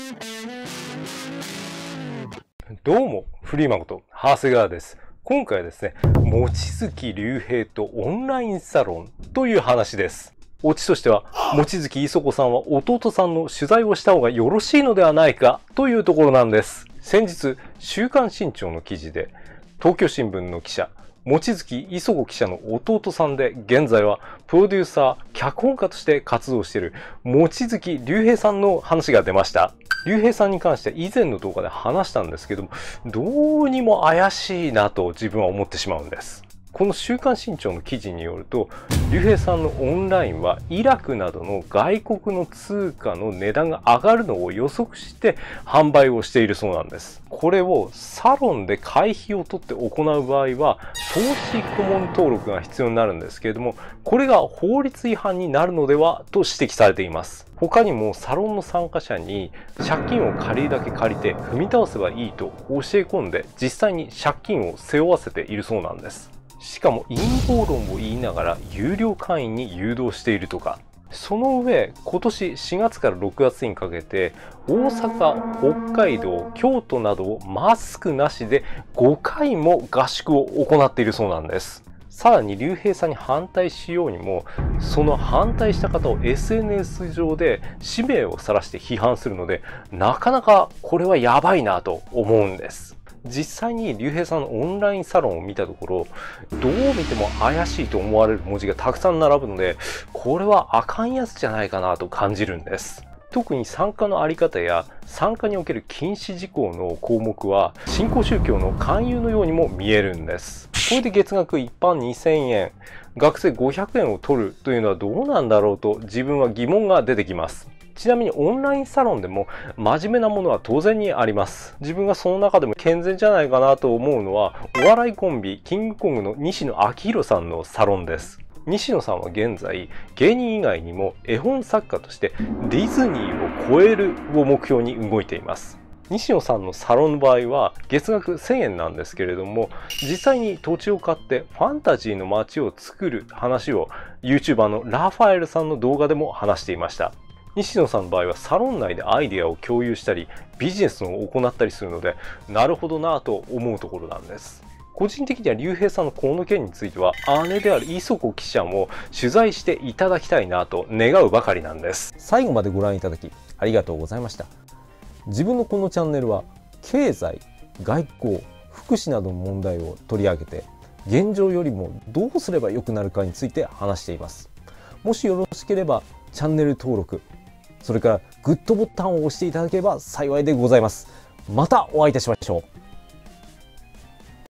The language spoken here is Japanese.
どうも、フリーマンこと長谷川です。今回はですね、望月龍平とオンラインサロンという話です。オチとしては、望月磯子さんは弟さんの取材をした方がよろしいのではないかというところなんです。先日、週刊新潮の記事で、東京新聞の記者、望月磯子記者の弟さんで、現在はプロデューサー、脚本家として活動している望月龍平さんの話が出ました。龍平さんに関して以前の動画で話したんですけども、どうにも怪しいなと自分は思ってしまうんです。この週刊新潮の記事によると、龍平さんのオンラインはイラクなどの外国の通貨の値段が上がるのを予測して販売をしているそうなんです。これをサロンで会費を取って行う場合は、投資顧問登録が必要になるんですけれども、これが法律違反になるのではと指摘されています。他にもサロンの参加者に借金を借りるだけ借りて踏み倒せばいいと教え込んで、実際に借金を背負わせているそうなんです。しかも陰謀論を言いながら有料会員に誘導しているとか、その上今年4月から6月にかけて大阪、北海道、京都などをマスクなしで5回も合宿を行っているそうなんです。さらに龍平さんに反対しようにも、その反対した方を SNS 上で氏名を晒して批判するので、なかなかこれはやばいなと思うんです。実際に龍平さんのオンラインサロンを見たところ、どう見ても怪しいと思われる文字がたくさん並ぶので、これはあかんやつじゃないかなと感じるんです。特に参加のあり方や参加における禁止事項の項目は新興宗教の勧誘のようにも見えるんです。これで月額一般2000円、学生500円を取るというのはどうなんだろうと自分は疑問が出てきます。ちなみにオンラインサロンでも真面目なものは当然にあります。自分がその中でも健全じゃないかなと思うのは、お笑いコンビキングコングの西野亮廣さんのサロンです。西野さんは現在芸人以外にも絵本作家としてディズニーを超えるを目標に動いています。西野さんのサロンの場合は月額1000円なんですけれども、実際に土地を買ってファンタジーの街を作る話を YouTuber のラファエルさんの動画でも話していました。西野さんの場合はサロン内でアイデアを共有したりビジネスを行ったりするので、なるほどなぁと思うところなんです。個人的には龍平さんのこの件については姉である磯子記者も取材していただきたいなと願うばかりなんです。 最後までご覧いただきありがとうございました。自分のこのチャンネルは経済、外交、福祉などの問題を取り上げて、現状よりもどうすれば良くなるかについて話しています。もしよろしければチャンネル登録、それからグッドボタンを押していただければ幸いでございます。またお会いいたしましょう。